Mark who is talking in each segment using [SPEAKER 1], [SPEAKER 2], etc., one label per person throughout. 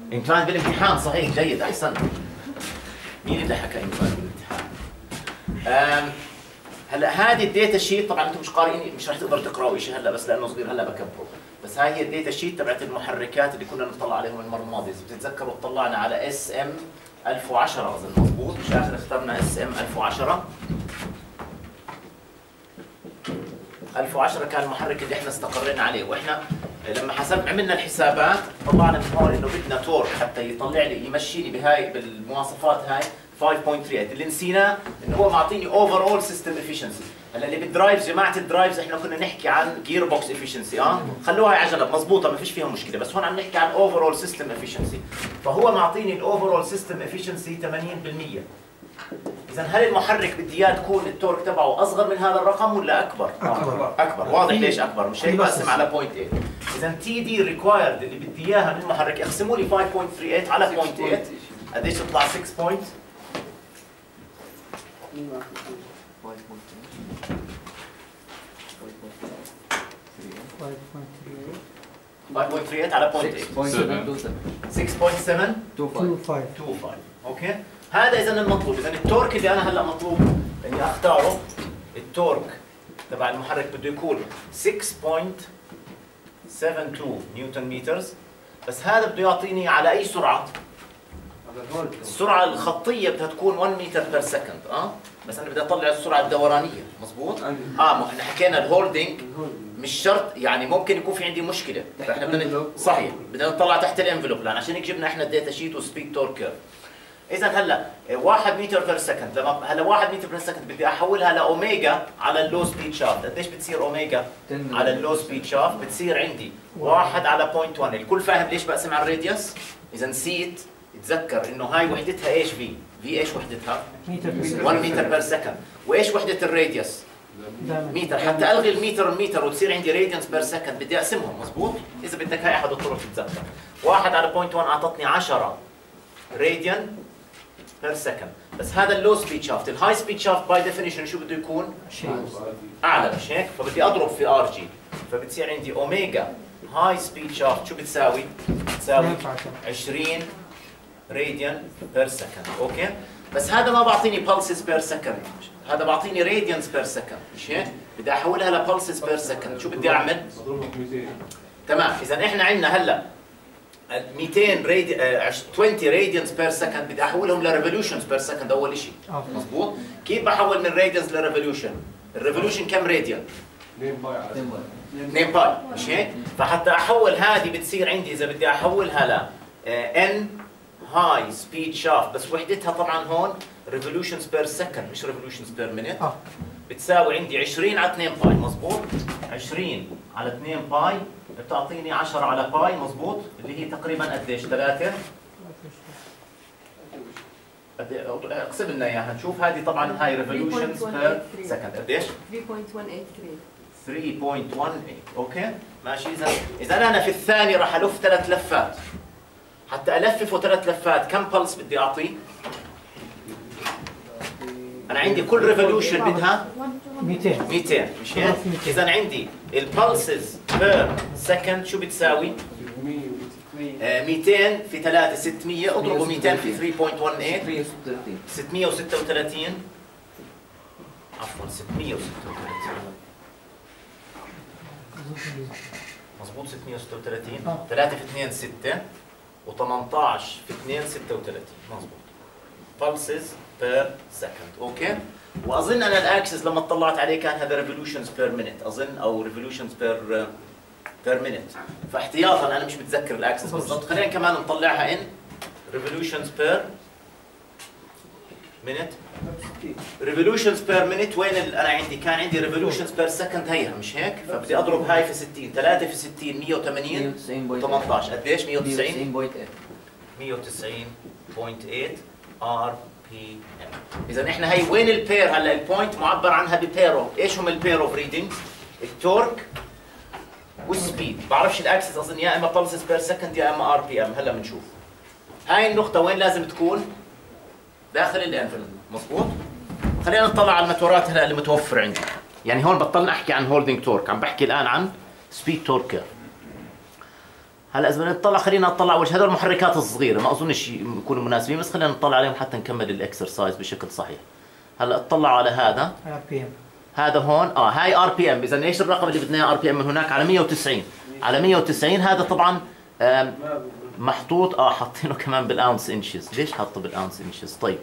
[SPEAKER 1] انتوا بالامتحان صحيح، جيد، احسن. مين اللي حكى انتوا بالامتحان؟ هلا هذه الداتا شيت، طبعا انتم مش قارئين، مش رح تقدروا تقراوا شيء هلا، بس لانه صغير هلا بكبره. بس هاي هي الداتا شيت تبعت المحركات اللي كنا نطلع عليهم المره الماضيه، اذا بتتذكروا طلعنا على اس ام 1010 اظن، مضبوط؟ مش اخر اخترنا اس ام 1010. 1010 كان المحرك اللي احنا استقرينا عليه، واحنا لما عملنا الحسابات طلعنا من هون انه بدنا تورك حتى يطلع لي يمشيني بهاي بالمواصفات هاي 5.38. اللي نسيناه انه هو معطيني اوفر اول سيستم افشنسي. هلا اللي بالدرايفز، جماعه الدرايفز احنا كنا نحكي عن جير بوكس افشنسي، خلوها عجله مضبوطه ما فيش فيها مشكله، بس هون عم نحكي عن اوفر اول سيستم افشنسي. فهو معطيني الاوفر اول سيستم افشنسي 80%. إذا هل المحرك بدي اياه تكون التورك تبعه أصغر من هذا الرقم ولا أكبر؟ أكبر، واضح ليش أكبر، مش هيك بقسم على 0.8. إذا تي دي ريكوايرد اللي بدي إياها من المحرك اقسموا لي 5.38 على 0.8، قديش تطلع 6 بوينت؟ 5.38 على 0.8 6.725. اوكي؟ هذا اذا المطلوب. اذا التورك اللي انا هلا مطلوب اني اختاره، التورك تبع المحرك بده يكون 6.72 نيوتن مترز، بس هذا بده يعطيني على اي سرعه؟ السرعه الخطيه بدها تكون 1 متر بير سكند، بس انا بدي اطلع السرعه الدورانيه، مزبوط؟ احنا حكينا الهولدنج مش شرط، يعني ممكن يكون في عندي مشكله، فاحنا بدنا صحيح بدنا نطلع تحت الانفلوب، لان عشان هيك جبنا احنا الداتا شيت وسبيد تورك كيرف. اذا هلا 1 متر بير سكند، لما هلا 1 متر بير سكند بدي احولها لاوميجا على اللو سبيد شافت، قديش بتصير اوميجا على اللو سبيد شافت؟ بتصير عندي 1 على 0.1. الكل فاهم ليش بقسم على الراديوس؟ اذا نسيت تذكر انه هاي وحدتها ايش؟ في ايش وحدتها؟ 1 متر بير سكند. وايش وحده الراديوس؟ متر. حتى الغي المتر وتصير عندي راديانس بير سكند بدي اقسمهم، مضبوط؟ اذا بدك هاي احد الطرق تتذكر. 1 على 0.1 اعطتني 10 راديان بير سكند، بس هذا اللو سبيد شافت. الهاي سبيد شافت باي ديفينيشن شو بده يكون؟ اعلى، مش هيك؟ فبدي اضرب في ار جي، فبتصير عندي اوميجا هاي سبيد شافت شو بتساوي؟ بتساوي 20 راديان بير سكند، اوكي؟ بس هذا ما بعطيني pulses بير سكند، هذا بعطيني راديانس بير سكند، مش هيك؟ بدي احولها لبلسز بير سكند، شو بدي اعمل؟ تمام، اذا احنا عندنا هلا 20 راديانس بير سكند، بدي احولهم لريفولوشنز بير سكند اول شيء، مضبوط؟ كيف بحول من راديانس لريفولوشن؟ الريفولوشن كم راديان؟ 2 باي، مش هيك؟ فحتى احول هذه بتصير عندي اذا بدي احولها ل ان هاي سبيد شافت، بس وحدتها طبعا هون ريفولوشنز بير سكند مش ريفولوشنز بير مينيت، بتساوي عندي 20 على 2 باي، مضبوط؟ 20 على 2 باي بتعطيني 10 على باي، مضبوط؟ اللي هي تقريبا قديش؟ 3؟ اقسم لنا اياها نشوف. هذه طبعا هاي ريفولوشنز بير سكند قديش؟ 3.18. اوكي؟ ماشي. اذا انا في الثاني راح الف 3 لفات، حتى الففه 3 لفات كم بلس بدي اعطيه؟ انا عندي كل ريفولوشن بدها 200 مش هيك؟ اذا عندي البلسز بير سكند شو بتساوي؟ 200 في 3 600، اضربوا 200 في 3.18 636 عفوا 636 مضبوط 636 3 في 2 6 و18 في 2 36 مضبوط pulses per second. اوكي؟ واظن انا الاكسس لما اطلعت عليه كان هذا revolutions per minute اظن، او revolutions per minute، فاحتياطا انا مش متذكر الاكسس بالضبط، خلينا كمان نطلعها ان revolutions per minute. revolutions per minute وين انا عندي؟ كان عندي revolutions per second هيها مش هيك؟ فبدي اضرب هاي في 60، 3 في 60 180 18 قديش؟ 190.8 ار بي ام. اذا احنا هي وين البير؟ هلا البوينت معبر عنها ببيرو، ايش هم البير اوف ريدنجز؟ التورك والسبيد. بعرفش الاكسس اظن يا اما بلسز بير سكند يا اما ار بي ام، هلا بنشوف. هاي النقطة وين لازم تكون؟ داخل الانفلوب، مضبوط؟ خلينا نطلع على الماتورات هلا اللي متوفر عندي. يعني هون بطلنا احكي عن هولدنج تورك، عم بحكي الان عن سبيد تورك. هلا اذا بدنا نطلع خلينا نطلع اول شيء هذول المحركات الصغيره ما اظنش يكونوا مناسبين، بس خلينا نطلع عليهم حتى نكمل الاكسرسايز بشكل صحيح. هلا اطلعوا على هذا هذا هون هاي ار بي ام. اذا ايش الرقم اللي بدنا اياه ار بي ام من هناك؟ على 190. على 190 هذا طبعا محطوط حاطينه كمان بالاونس انشز. ليش حاطه بالاونس انشز؟ طيب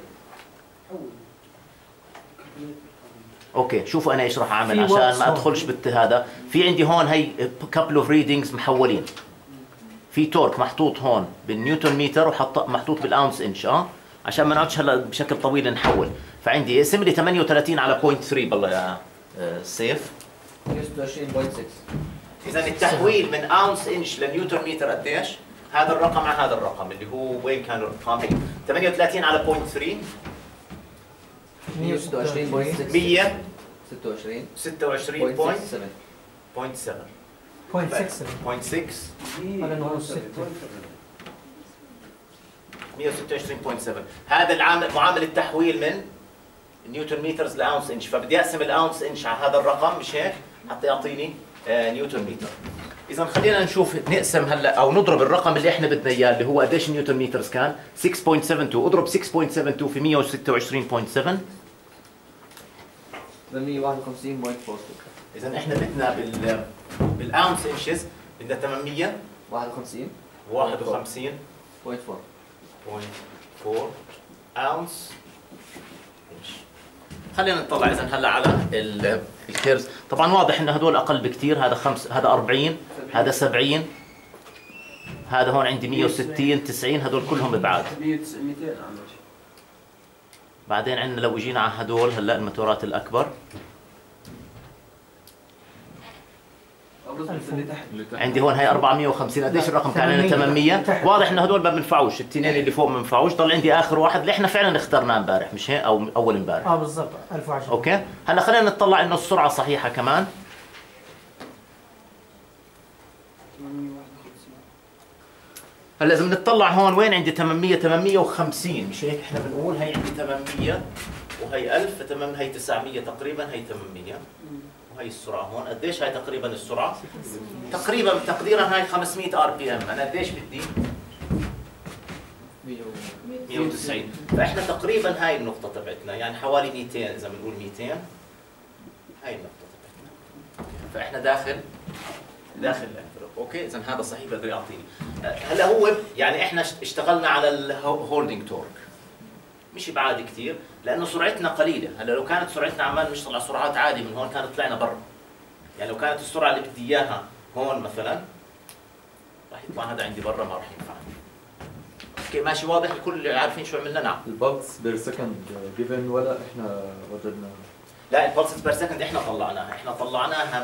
[SPEAKER 1] اوكي شوفوا انا ايش راح اعمل عشان ما ادخلش هذا. في عندي هون هي كابل اوف ريدنجز محولين. في تورك محطوط هون بالنيوتن متر محطوط بالاونس انش عشان ما نقعدش هلا بشكل طويل نحول. فعندي اسم لي 38 على 0.3 بالله يا سيف
[SPEAKER 2] 26.6.
[SPEAKER 1] اذا التحويل من اونس انش لنيوتن متر قديش؟ هذا الرقم مع هذا الرقم اللي هو وين كان الرقم؟ 38 على 0.3
[SPEAKER 2] 126.6
[SPEAKER 1] 100
[SPEAKER 2] 26
[SPEAKER 1] 0.6
[SPEAKER 3] على نص
[SPEAKER 1] 126.7. هذا العامل معامل التحويل من نيوتن مترز لاونس انش. فبدي اقسم الاونس انش على هذا الرقم مش هيك حتى يعطيني نيوتن متر. اذا خلينا نشوف نقسم هلا او نضرب الرقم اللي احنا بدنا اياه اللي هو قديش نيوتن مترز كان 6.72. اضرب 6.72 في 126.7
[SPEAKER 2] 151.42.
[SPEAKER 1] اذا احنا بدنا بالاونس انشز بدنا
[SPEAKER 2] 51
[SPEAKER 1] 851.4 اونس انش. خلينا نطلع اذا هلا على الكيرز. طبعا واضح ان هدول اقل بكثير. هذا 5 هذا 40 هذا 70 هذا هون عندي 160 90 هدول كلهم ببعاد. بعدين عندنا لو اجينا على هدول هلا الماتورات الاكبر عندي هون هي 450. قديش الرقم كان عندنا 800. واضح ان هدول ما بنفعوش. التنين اللي فوق ما بنفعوش. ضل عندي اخر واحد اللي احنا فعلا اخترناه امبارح مش هيك او اول امبارح
[SPEAKER 3] بالضبط 1010.
[SPEAKER 1] اوكي هلا خلينا نطلع انه السرعه صحيحه كمان. هلا اذا بنطلع هون وين عندي 850 مش هيك احنا بنقول هي عندي 800 وهي 1000 فتمام هي 900 تقريبا هي 800 وهي السرعه هون. قديش هي تقريبا السرعه؟ تقريبا تقديرا هاي 500 ار بي ام. انا قديش بدي؟ 190. فاحنا تقريبا هاي النقطه تبعتنا يعني حوالي 200. اذا بنقول 200 هاي النقطه تبعتنا. فاحنا داخل الانفلوب. اوكي اذا هذا صحيح بده يعطيني. هلا هو يعني احنا اشتغلنا على الهولدنج تورك مش بعادي كثير لانه سرعتنا قليله. هلا لو كانت سرعتنا عمال نشتغل على سرعات عادي من هون كانت طلعنا برا. يعني لو كانت السرعه اللي بدي اياها هون مثلا راح يطلع هذا عندي برا ما راح ينفع. اوكي ماشي واضح الكل عارفين شو عملنا. نعم
[SPEAKER 4] البلس بير سكند جيفن ولا احنا وجدنا؟
[SPEAKER 1] لا البلسز بير سكند احنا طلعناها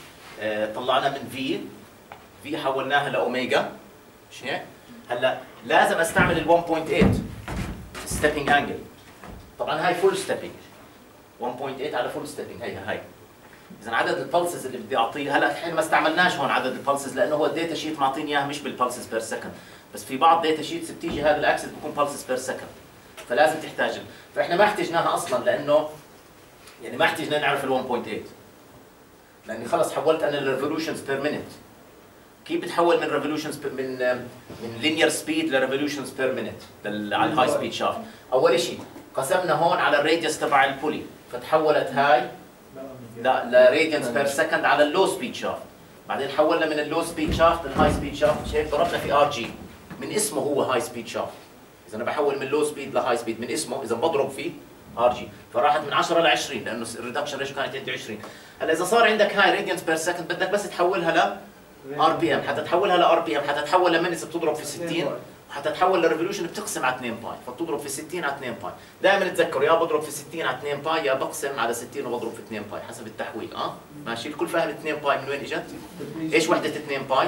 [SPEAKER 1] من في حولناها لاوميجا مش هيك؟ هلا لازم استعمل ال 1.8 ستيبنج انجل. طبعا هاي فول ستيبنج 1.8 على فول ستيبنج هاي. اذا عدد البلسز اللي بدي اعطيه هلا احنا ما استعملناش هون عدد البلسز لانه هو الداتا شيت معطيني اياها مش بالبلسز بير سكند. بس في بعض داتا شيتس بتيجي هذا الاكسس بكون بلسز بير سكند فلازم تحتاج. فاحنا ما احتاجناها اصلا لانه يعني ما احتاجنا نعرف ال 1.8 لاني خلص حولت انا الريفولوشنز بير مينيت. كيف بتحول من ريفولوشنز من لينير سبيد لريفولوشنز بير مينيت على الهاي سبيد شافت؟ اول شيء قسمنا هون على الراديوس تبع البولي فتحولت هاي لراديانس بير سكند على اللو سبيد شافت. بعدين حولنا من اللو سبيد شافت للهاي سبيد شافت مش هيك؟ ضربنا في ار جي من اسمه هو هاي سبيد شافت. اذا انا بحول من لو سبيد لهاي سبيد من اسمه اذا بضرب فيه ار جي فراحت من 10 ل 20 لانه الريدكشن ريشيو كانت عندي 20. هلا اذا صار عندك هاي راديانس بير سكند بدك بس تحولها ل ار بي ام. حتى تحولها لار بي ام حتى تحول لمينتس بتضرب في 60 وحتى تحول لريفولوشن بتقسم على 2 باي فبتضرب في 60 على 2 باي. دائما تذكروا يا بضرب في 60 على 2 باي يا بقسم على 60 وبضرب في 2 باي حسب التحويل. ماشي الكل فاهم 2 باي من وين اجت؟ ايش وحده 2 باي؟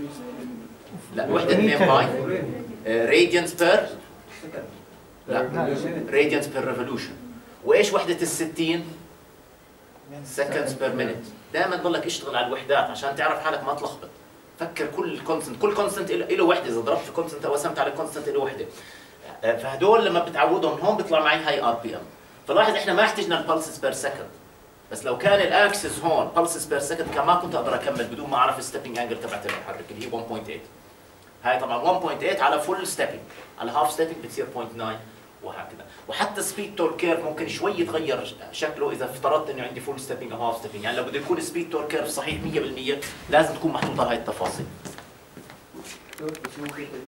[SPEAKER 1] لا وحده 2 باي راديانس بير لا راديانس بير ريفولوشن. وايش وحده ال 60 سكندز بير مينيت. دائما ضلك اشتغل على الوحدات عشان تعرف حالك ما تلخبط. فكر كل كونستنت له وحده. اذا ضربت في كونستنت او قسمت على كونستنت له وحده. فهدول لما بتعودهم هون بيطلع معي هاي ار بي ام. فلاحظ احنا ما احتجنا البلسز بير سكند. بس لو كان الاكسس هون بلسز بير سكند كان ما كنت اقدر اكمل بدون ما اعرف الستيبنج انجل تبعت المحرك اللي هي 1.8. هاي طبعا 1.8 على فول ستيبنج، على هاف ستيبنج بتصير 0.9 وهكذا. وحتى سبيد تورك كيرف ممكن شوي يتغير شكله اذا افترضت انه عندي فول ستيبنج او هاف ستيبنج، يعني لو بده يكون سبيد تورك كيرف صحيح 100% لازم تكون محطوطه هاي التفاصيل.